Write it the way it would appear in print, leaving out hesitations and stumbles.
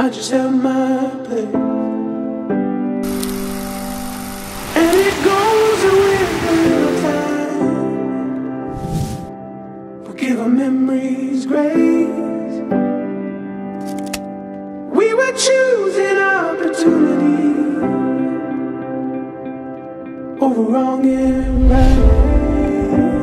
I just held my place. And it goes with a little time. Forgive our memories, grace. We were choosing opportunity over wrong and right.